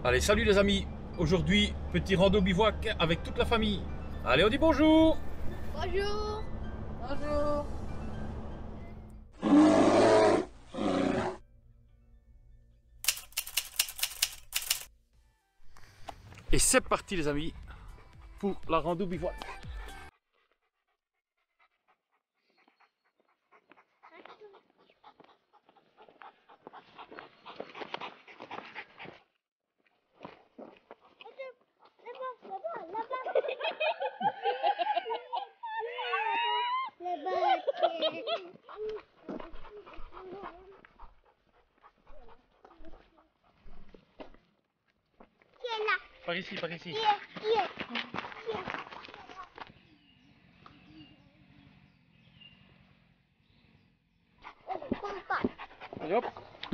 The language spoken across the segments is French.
Allez, salut les amis. Aujourd'hui, petit rando bivouac avec toute la famille. Allez, on dit bonjour. Bonjour. Bonjour. Et c'est parti les amis pour la rando bivouac. Par ici, par ici. Allez hop.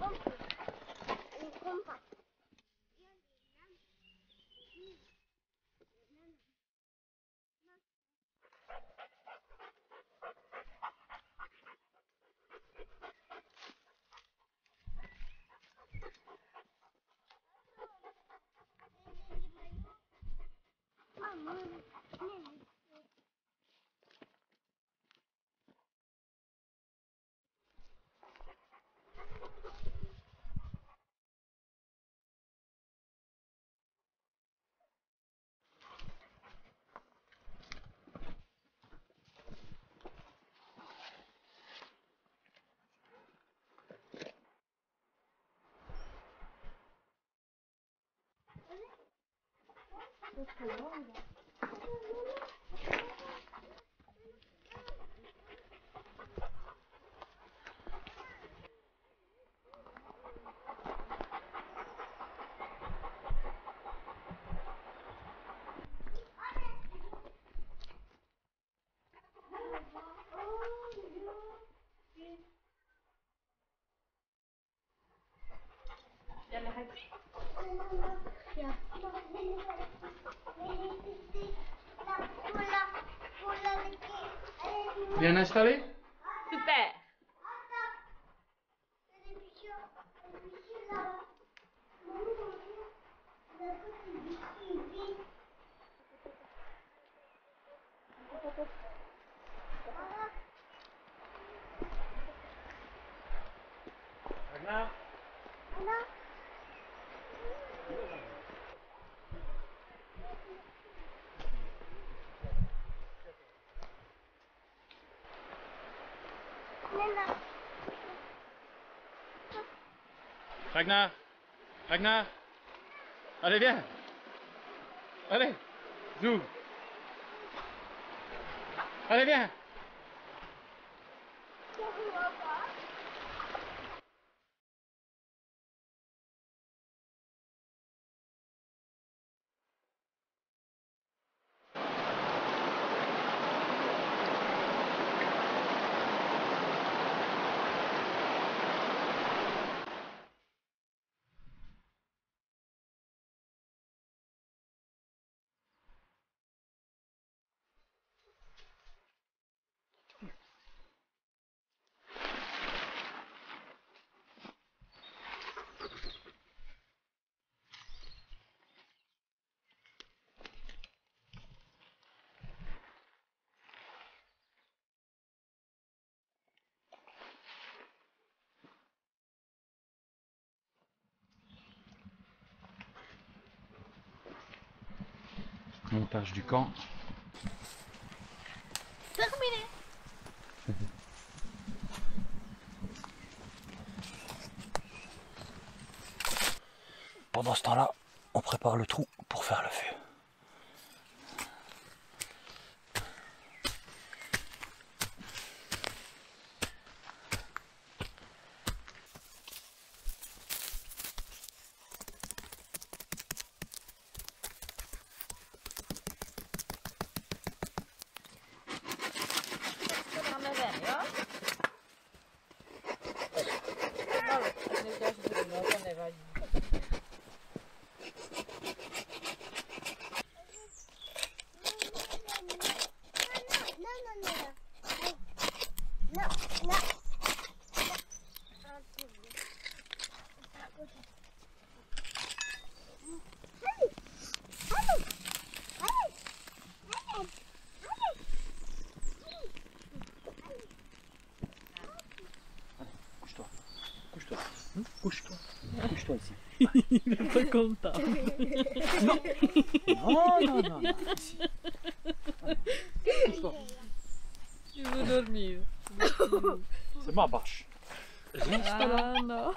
Bien installé? Super. Ragnar. Ragnar. Ragnar. Allez viens. Allez. Zou. Allez viens. Montage du camp. Terminé. Pendant ce temps-là, on prépare le trou pour faire le feu. toi aussi. Il est pas content. Non, non, non, non. Ici. Il veut dormir. C'est ma bâche. Ah non.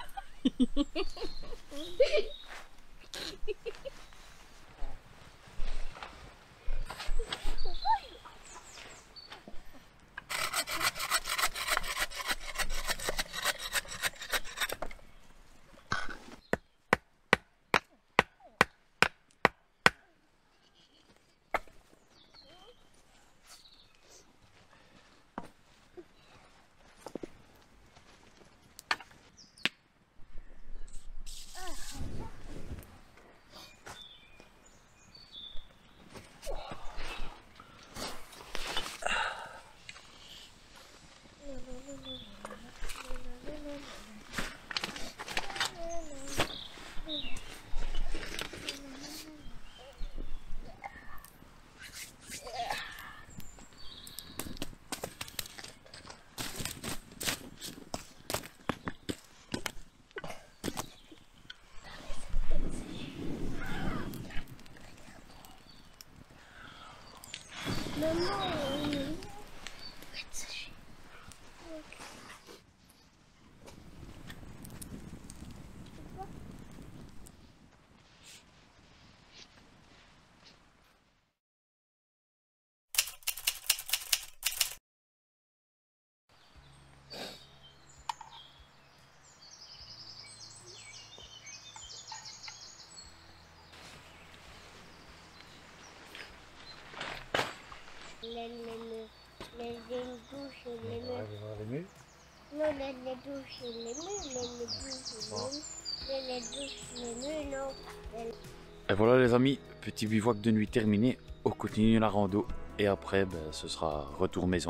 Les douches, les murs. Les murs. Non, les douches, les murs, les douches, les douches, les murs, non. Et voilà les amis, petit bivouac de nuit terminé, on continue la rando et après ce sera retour maison.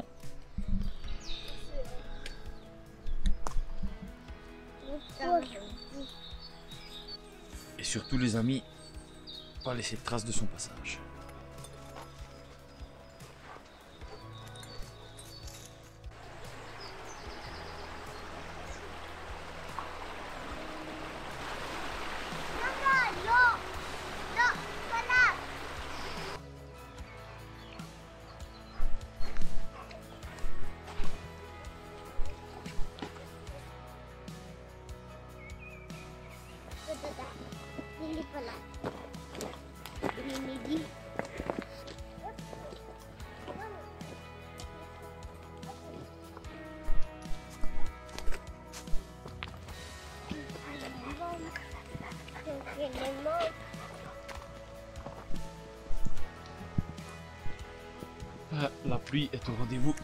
Et surtout les amis, pas laisser de traces de son passage. Il est pas là. Il est midi. La pluie est au rendez-vous.